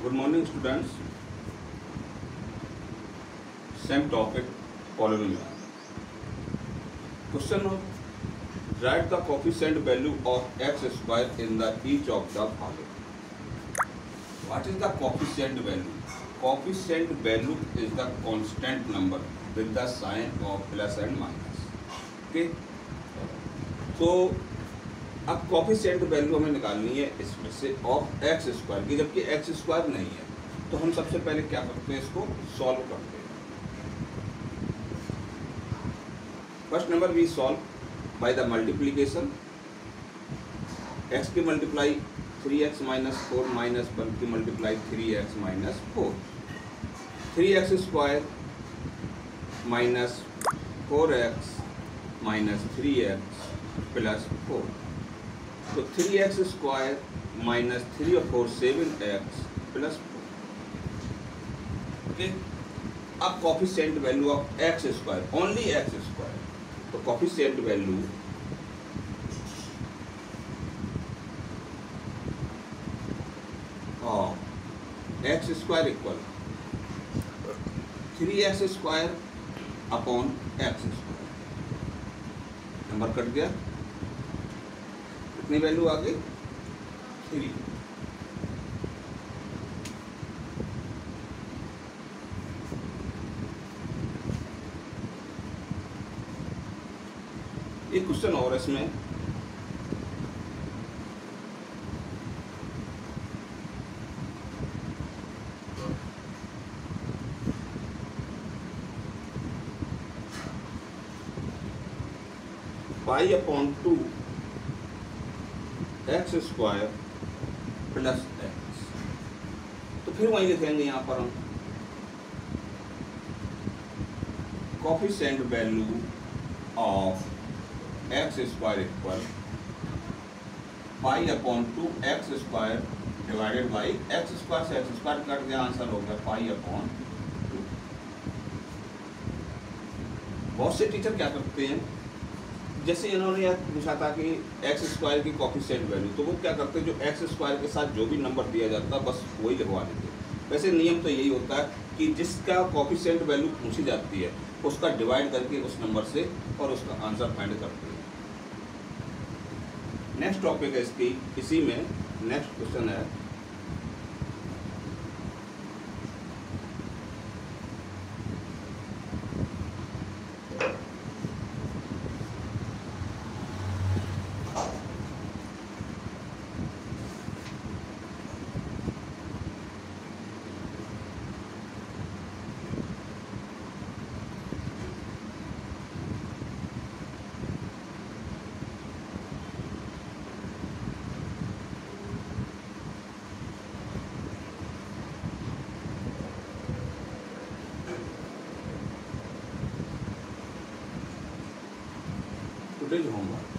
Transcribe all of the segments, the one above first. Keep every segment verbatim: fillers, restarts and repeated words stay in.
Good morning, students. Same topic, polynomial. Question of write the coefficient value of x square in the each of the following. What is the coefficient value? Coefficient value is the constant number with the sign of plus and minus. Okay. So अब coefficient value हमें निकालनी है इसमें से of x square की, जबकि x square नहीं है, तो हम सबसे पहले क्या करते हैं, इसको सॉल्व करते हैं. First number we solve by the multiplication. X की multiply three x minus four minus one की multiply three x minus four. Three x square minus four x minus three x plus four. तो three x square minus three और four seven x plus four. Okay. अब coefficient value of x square, only x square, तो coefficient value of x square equal three x square upon x square. Number cut गया, कितनी value आ गई, three. एक question और इसमें pi upon two x square plus x. तो फिर वही लिखेंगे यहाँ पर हम coefficient value of x square equal pi upon two x square divided by x square से एक्स स्क्वायर कट गया, आंसर हो गया पाई अपॉन टू. बहुत से टीचर क्या करते हैं, जैसे इन्होंने यह पूछा था कि एक्स स्क्वायर की कोफिशिएंट वैल्यू, तो वो क्या करते हैं, जो एक्स स्क्वायर के साथ जो भी नंबर दिया जाता है बस वही लिखवा देते. वैसे नियम तो यही होता है कि जिसका कोफिशिएंट वैल्यू पूछी जाती है उसका डिवाइड करके उस नंबर से और उसका आंसर फाइंड करते हैं. नेक्स्ट टॉपिक है इसकी, इसी में नेक्स्ट क्वेश्चन है today's homework.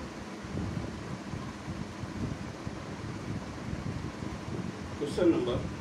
Question number